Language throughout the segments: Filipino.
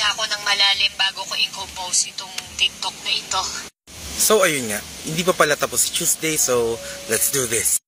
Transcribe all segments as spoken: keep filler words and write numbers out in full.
muna ako ng malalim bago ko i-compose itong TikTok na ito. So ayun nga, hindi pa pala tapos si Tuesday, so let's do this.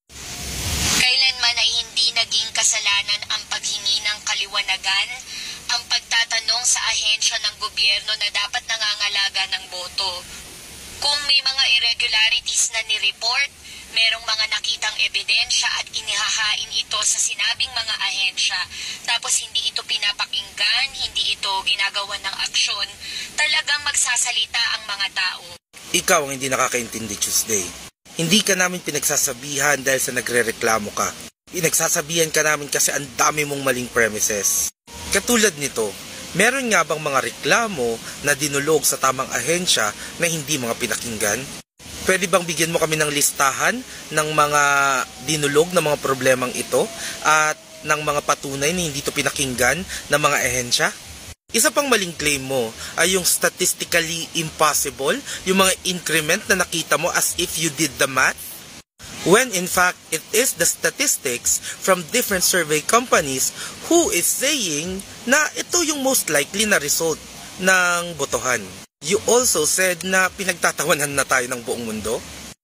Kailanman ay hindi naging kasalanan ang paghingi ng kaliwanagan, ang pagtatanong sa ahensya ng gobyerno na dapat nangangalaga ng boto. Kung may mga irregularities na ni-report, merong mga nakitang ebidensya at inihahain ito sa sinabing mga ahensya, tapos hindi ito pinapakinggan, hindi ito ginagawa ng aksyon, talagang magsasalita ang mga tao. Ikaw ang hindi nakakaintindi, Tuesday. Hindi ka namin pinagsasabihan dahil sa nagrereklamo ka. Pinagsasabihan ka namin kasi ang dami mong maling premises. Katulad nito, meron nga bang mga reklamo na dinulog sa tamang ahensya na hindi mga pinakinggan? Pwede bang bigyan mo kami ng listahan ng mga dinulog na mga problemang ito at ng mga patunay na hindi ito pinakinggan ng mga ahensya? Isa pang maling claim mo ay yung statistically impossible, yung mga increment na nakita mo as if you did the math. When in fact, it is the statistics from different survey companies who is saying na ito yung most likely na result ng botohan. You also said na pinagtatawanan na tayo ng buong mundo.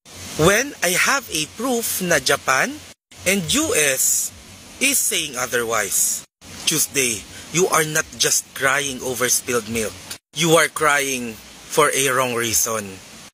When I have a proof na Japan and U S is saying otherwise. Tuesday, you are not just crying over spilled milk. You are crying for a wrong reason.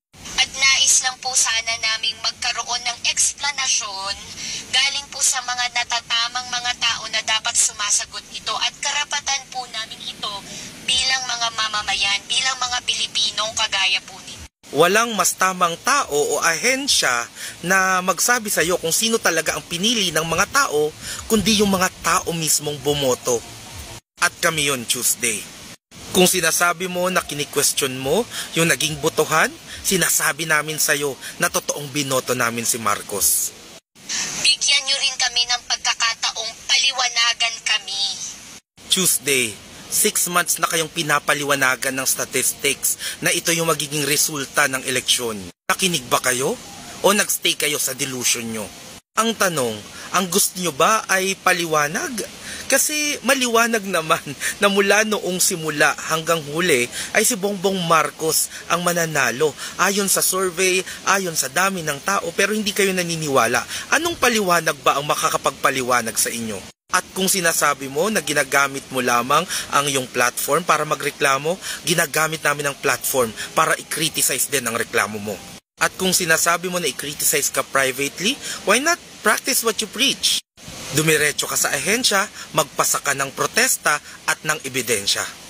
At nais lang po sana naming magkaroon ng eksplanasyon galing po sa mga natatamang mga tao na dapat sumasagot ito at karapatan po namin ito bilang mga mamamayan, bilang mga Pilipinong kagaya po nito. Walang mas tamang tao o ahensya na magsabi sa iyo kung sino talaga ang pinili ng mga tao, kundi yung mga tao mismong bumoto. At kami yon, Tuesday. Kung sinasabi mo na kini-question mo yung naging botohan, sinasabi namin sa iyo na totoong binoto namin si Marcos. Bigyan niyo rin kami ng pagkakataong paliwanagan kami. Tuesday, six months na kayong pinapaliwanagan ng statistics na ito yung magiging resulta ng eleksyon. Nakinig ba kayo? O nagstay kayo sa delusion nyo? Ang tanong, ang gusto nyo ba ay paliwanag? Kasi maliwanag naman na mula noong simula hanggang huli ay si Bongbong Marcos ang mananalo. Ayon sa survey, ayon sa dami ng tao, pero hindi kayo naniniwala. Anong paliwanag ba ang makakapagpaliwanag sa inyo? At kung sinasabi mo na ginagamit mo lamang ang iyong platform para magreklamo, ginagamit namin ang platform para i-criticize din ang reklamo mo. At kung sinasabi mo na i-criticize ka privately, why not practice what you preach? Dumiretso ka sa ahensya, magpasa ka ng protesta at ng ebidensya.